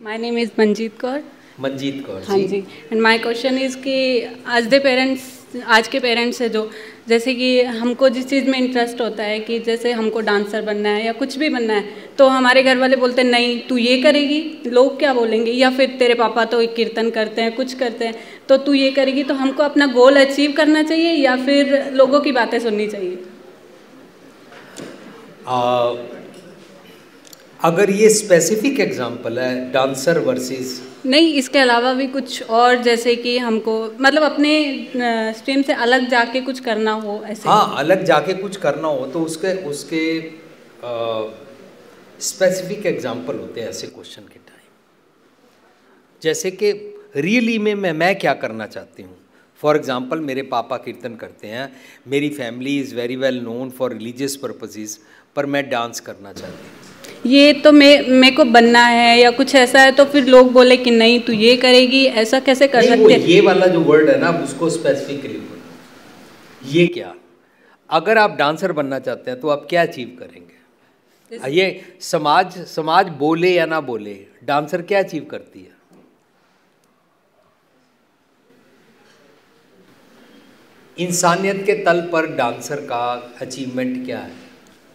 My name is Manjeet Kaur. Manjeet Kaur हाँ जी। And my question is कि आज के पेरेंट्स है जो, जैसे कि हमको जिस चीज़ में इंटरेस्ट होता है कि जैसे हमको डांसर बनना है या कुछ भी बनना है, तो हमारे घर वाले बोलते हैं नहीं तू ये करेगी, लोग क्या बोलेंगे, या फिर तेरे पापा तो कीर्तन करते हैं, कुछ करते हैं, तो तू ये करेगी। तो हमको अपना गोल अचीव करना चाहिए या फिर लोगों की बातें सुननी चाहिए? अगर ये स्पेसिफिक एग्जांपल है डांसर वर्सेस, नहीं, इसके अलावा भी कुछ और, जैसे कि हमको मतलब अपने स्ट्रीम से अलग जाके कुछ करना हो ऐसे। हाँ, अलग जाके कुछ करना हो तो उसके उसके स्पेसिफिक एग्जांपल होते हैं ऐसे क्वेश्चन के टाइम। जैसे कि रियली में मैं क्या करना चाहती हूँ। फॉर एग्जांपल मेरे पापा कीर्तन करते हैं, मेरी family is very well known for religious purposes, पर मैं डांस करना चाहती हूँ। ये तो मेरे को बनना है या कुछ ऐसा है, तो फिर लोग बोले कि नहीं तू ये करेगी, ऐसा कैसे कर सकते हैं? ये वाला जो वर्ड है ना, उसको स्पेसिफिकली बोलो। ये क्या, अगर आप डांसर बनना चाहते हैं तो आप क्या अचीव करेंगे? ये समाज बोले या ना बोले, डांसर क्या अचीव करती है? इंसानियत के तल पर डांसर का अचीवमेंट क्या है?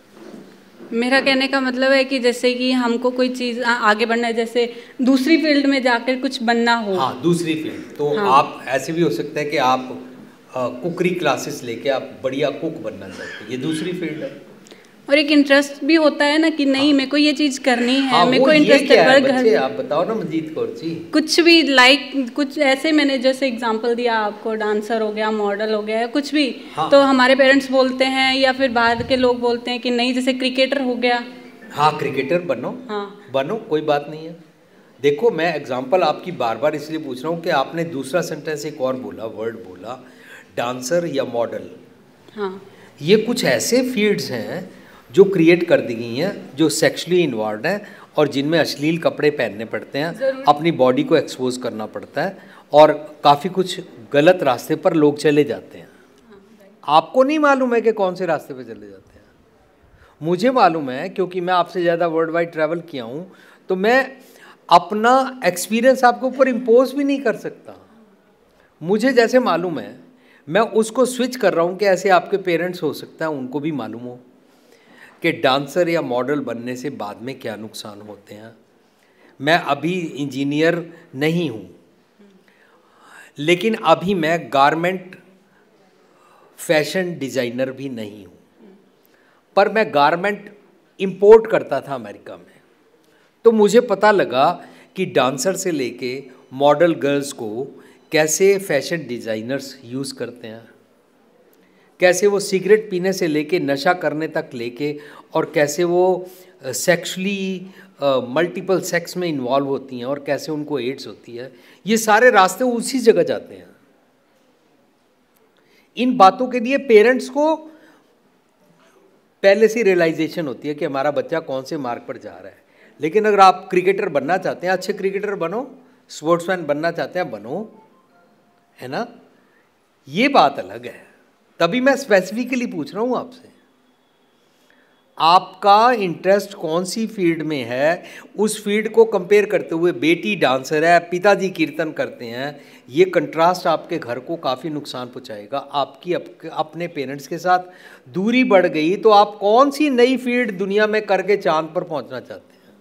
मेरा कहने का मतलब है कि जैसे कि हमको कोई चीज़ आगे बढ़ना है, जैसे दूसरी फील्ड में जाकर कुछ बनना हो। हाँ, दूसरी फील्ड तो हाँ। आप ऐसे भी हो सकता है कि आप कुकरी क्लासेस लेके आप बढ़िया कुक बनना चाहते हैं, ये दूसरी फील्ड है। और एक इंटरेस्ट भी होता है ना कि नहीं, हाँ, मेरे को ये चीज़ करनी है। हाँ, मेरे को ये इंटरेस्ट क्या है है बच्चे, घर आप बताओ ना मंजीत कौर जी। कुछ भी कुछ ऐसे, मैंने जैसे एग्जांपल दिया आपको, डांसर हो गया, मॉडल हो गया, कुछ भी। हाँ, तो हमारे पेरेंट्स बोलते हैं या फिर बाहर के लोग बोलते हैं कि नहीं, जैसे क्रिकेटर हो गया। हाँ, क्रिकेटर बनो। हाँ। बनो, कोई बात नहीं है। देखो, मैं एग्जांपल आपकी बार बार इसलिए पूछ रहा हूँ कि आपने दूसरा सेंटेंस एक और बोला, वर्ड बोला, डांसर या मॉडल। हाँ। ये कुछ ऐसे फील्ड्स हैं जो क्रिएट कर दी गई हैं, जो सेक्सुअली इन्वॉल्व हैं और जिनमें अश्लील कपड़े पहनने पड़ते हैं, अपनी बॉडी को एक्सपोज करना पड़ता है और काफ़ी कुछ गलत रास्ते पर लोग चले जाते हैं। आपको नहीं मालूम है कि कौन से रास्ते पर चले जाते हैं? मुझे मालूम है, क्योंकि मैं आपसे ज़्यादा वर्ल्ड वाइड ट्रैवल किया हूँ, तो मैं अपना एक्सपीरियंस आपके ऊपर इम्पोज भी नहीं कर सकता। मुझे जैसे मालूम है मैं उसको स्विच कर रहा हूँ कि ऐसे आपके पेरेंट्स हो सकता है उनको भी मालूम हो कि डांसर या मॉडल बनने से बाद में क्या नुकसान होते हैं। मैं अभी इंजीनियर नहीं हूँ, लेकिन अभी मैं गारमेंट फैशन डिज़ाइनर भी नहीं हूँ, पर मैं गारमेंट इंपोर्ट करता था अमेरिका में। तो मुझे पता लगा कि डांसर से लेके मॉडल गर्ल्स को कैसे फैशन डिज़ाइनर्स यूज़ करते हैं, कैसे वो सिगरेट पीने से लेके नशा करने तक लेके, और कैसे वो सेक्सुअली मल्टीपल सेक्स में इन्वॉल्व होती हैं और कैसे उनको एड्स होती है। ये सारे रास्ते उसी जगह जाते हैं। इन बातों के लिए पेरेंट्स को पहले से रियलाइजेशन होती है कि हमारा बच्चा कौन से मार्ग पर जा रहा है। लेकिन अगर आप क्रिकेटर बनना चाहते हैं, अच्छे क्रिकेटर बनो, स्पोर्ट्समैन बनना चाहते हैं बनो, है ना, ये बात अलग है। तभी मैं स्पेसिफिकली पूछ रहा हूँ आपसे, आपका इंटरेस्ट कौन सी फील्ड में है, उस फील्ड को कंपेयर करते हुए बेटी डांसर है, पिताजी कीर्तन करते हैं, ये कंट्रास्ट आपके घर को काफ़ी नुकसान पहुंचाएगा। आपकी अपने पेरेंट्स के साथ दूरी बढ़ गई तो आप कौन सी नई फील्ड दुनिया में करके चांद पर पहुंचना चाहते हैं?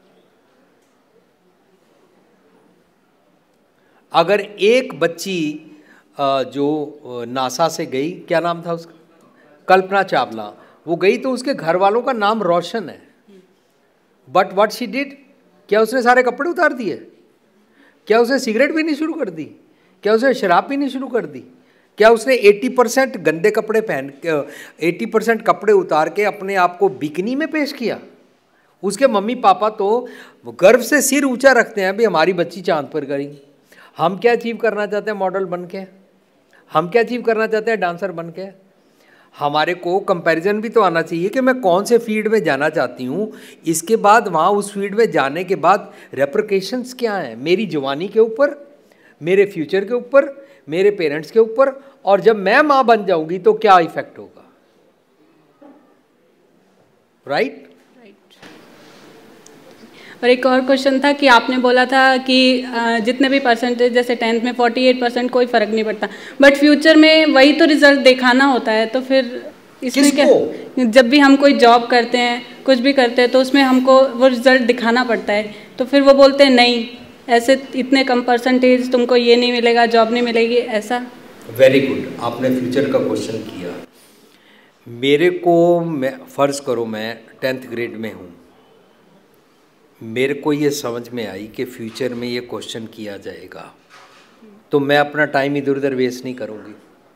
अगर एक बच्ची जो नासा से गई, क्या नाम था उसका, कल्पना चावला, वो गई तो उसके घर वालों का नाम रोशन है, बट व्हाट शी डिड, क्या उसने सारे कपड़े उतार दिए? क्या उसने सिगरेट पीनी शुरू कर दी? क्या उसने शराब पीनी शुरू कर दी? क्या उसने 80% गंदे कपड़े 80% कपड़े उतार के अपने आप को बिकनी में पेश किया? उसके मम्मी पापा तो गर्व से सिर ऊंचा रखते हैं, भाई हमारी बच्ची चांद पर गई। हम क्या अचीव करना चाहते हैं मॉडल बन के? हम क्या अचीव करना चाहते हैं डांसर बन के? हमारे को कंपैरिजन भी तो आना चाहिए कि मैं कौन से फील्ड में जाना चाहती हूँ, इसके बाद वहाँ उस फील्ड में जाने के बाद रेपरकेशंस क्या हैं मेरी जवानी के ऊपर, मेरे फ्यूचर के ऊपर, मेरे पेरेंट्स के ऊपर, और जब मैं माँ बन जाऊँगी तो क्या इफेक्ट होगा। राइट? और एक और क्वेश्चन था कि आपने बोला था कि जितने भी परसेंटेज, जैसे 10th में 48% कोई फ़र्क नहीं पड़ता, बट फ्यूचर में वही तो रिज़ल्ट दिखाना होता है, तो फिर इसमें क्या, जब भी हम कोई जॉब करते हैं, कुछ भी करते हैं, तो उसमें हमको वो रिज़ल्ट दिखाना पड़ता है, तो फिर वो बोलते हैं नहीं, ऐसे इतने कम परसेंटेज तुमको ये नहीं मिलेगा, जॉब नहीं मिलेगी, ऐसा। वेरी गुड, आपने फ्यूचर का क्वेश्चन किया। मेरे को, मैं फ़र्ज़ करो मैं 10th ग्रेड में हूँ, मेरे को ये समझ में आई कि फ्यूचर में ये क्वेश्चन किया जाएगा, तो मैं अपना टाइम इधर उधर वेस्ट नहीं करूँगी,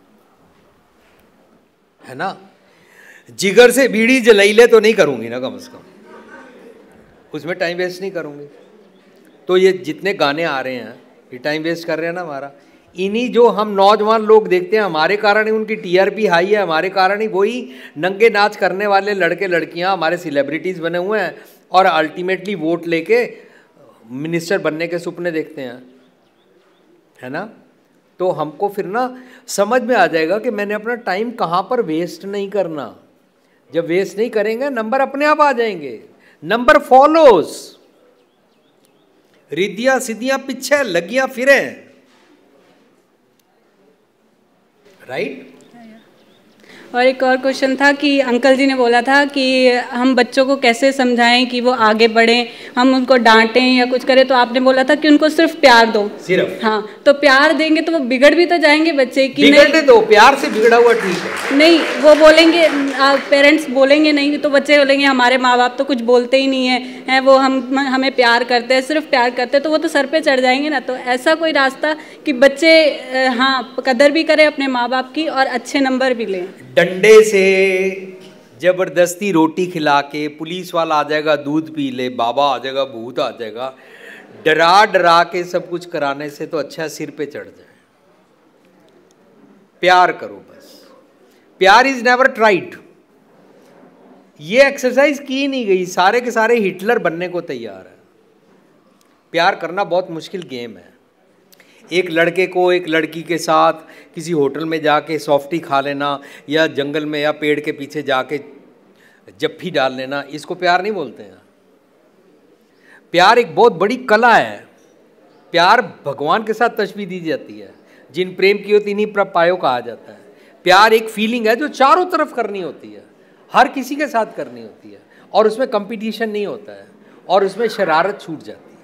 है ना। जिगर से बीड़ी जलाई ले तो नहीं करूँगी ना, कम से कम उसमें टाइम वेस्ट नहीं करूँगी। तो ये जितने गाने आ रहे हैं ये टाइम वेस्ट कर रहे हैं ना हमारा। इन्हीं जो हम नौजवान लोग देखते हैं, हमारे कारण ही उनकी टीआरपी हाई है, हमारे कारण ही वही नंगे नाच करने वाले लड़के लड़कियां हमारे सेलिब्रिटीज़ बने हुए हैं और अल्टीमेटली वोट लेके मिनिस्टर बनने के सपने देखते हैं, है ना। तो हमको फिर ना समझ में आ जाएगा कि मैंने अपना टाइम कहाँ पर वेस्ट नहीं करना। जब वेस्ट नहीं करेंगे नंबर अपने आप आ जाएंगे, नंबर फॉलोज, रिद्धियां सिद्धियां पीछे लगियां फिरे, राइट। और एक और क्वेश्चन था कि अंकल जी ने बोला था कि हम बच्चों को कैसे समझाएं कि वो आगे बढ़ें, हम उनको डांटें या कुछ करें, तो आपने बोला था कि उनको सिर्फ प्यार दो, सिर्फ। हाँ, तो प्यार देंगे तो वो बिगड़ भी तो जाएंगे बच्चे कि बिगड़ने दो, प्यार से बिगड़ा हुआ ठीक है। नहीं, वो बोलेंगे, पेरेंट्स बोलेंगे नहीं, तो बच्चे बोलेंगे हमारे माँ बाप तो कुछ बोलते ही नहीं है, वो हमें प्यार करते हैं, सिर्फ प्यार करते हैं, तो वो तो सर पे चढ़ जाएंगे ना। तो ऐसा कोई रास्ता कि बच्चे हाँ कदर भी करें अपने माँ बाप की और अच्छे नंबर भी लें। डंडे से जबरदस्ती रोटी खिला के, पुलिस वाला आ जाएगा दूध पी ले, बाबा आ जाएगा, भूत आ जाएगा, डरा डरा के सब कुछ कराने से तो अच्छा सिर पे चढ़ जाए। प्यार करो बस। प्यार इज नेवर ट्राइड। ये एक्सरसाइज की नहीं गई, सारे के सारे हिटलर बनने को तैयार है। प्यार करना बहुत मुश्किल गेम है। एक लड़के को एक लड़की के साथ किसी होटल में जाके सॉफ्टी खा लेना, या जंगल में या पेड़ के पीछे जाके जप्फी डाल लेना, इसको प्यार नहीं बोलते हैं। प्यार एक बहुत बड़ी कला है। प्यार भगवान के साथ तशबीह दी जाती है, जिन प्रेम की होती नहीं पायो कहा जाता है। प्यार एक फीलिंग है जो चारों तरफ करनी होती है, हर किसी के साथ करनी होती है, और उसमें कंपटीशन नहीं होता है, और उसमें शरारत छूट जाती है।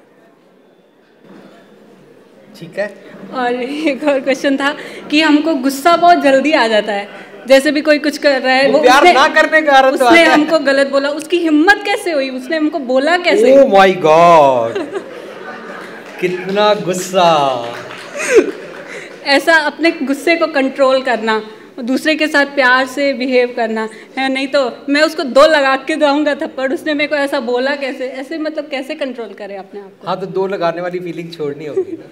ठीक है। और एक और क्वेश्चन था कि हमको गुस्सा बहुत जल्दी आ जाता है, जैसे भी कोई कुछ कर रहा है, वो प्यार ना करने का कारण तो उसने हमको गलत बोला, उसकी हिम्मत कैसे हुई, उसने हमको बोला कैसे? ओह माय गॉड, कितना गुस्सा। ऐसा अपने गुस्से को कंट्रोल करना, दूसरे के साथ प्यार से बिहेव करना है, नहीं तो मैं उसको 2 लगा के दूंगा थप्पड़, उसने मेरे को ऐसा बोला कैसे, ऐसे मतलब कैसे कंट्रोल करें अपने आप को? हाँ, तो 2 लगाने वाली फीलिंग छोड़नी होगी ना।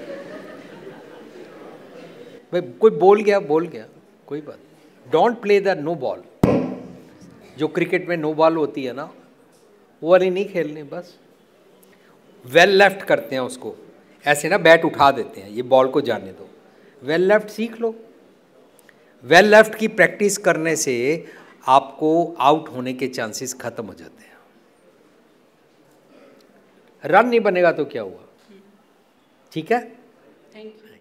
भाई कोई बोल गया कोई बात। Don't play the no ball. जो क्रिकेट में नो बॉल होती है ना, वो वाली नहीं खेलनी। बस वेल लेफ्ट करते हैं उसको, ऐसे ना बैट उठा देते हैं, ये बॉल को जाने दो। वेल लेफ्ट सीख लो। वेल लेफ्ट की प्रैक्टिस करने से आपको आउट होने के चांसेस खत्म हो जाते हैं। रन नहीं बनेगा तो क्या हुआ, ठीक है। Thank you.